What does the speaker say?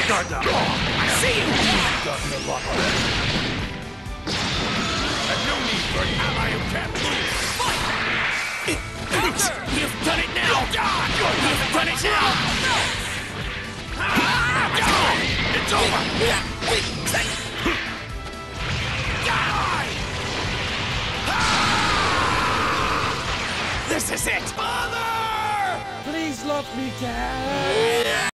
Discard that. I see you! Gotten a lot better. And no need for an ally who can't move. You've done it now! You've done it now! It's over! This is it! Father! Please love me, Dad!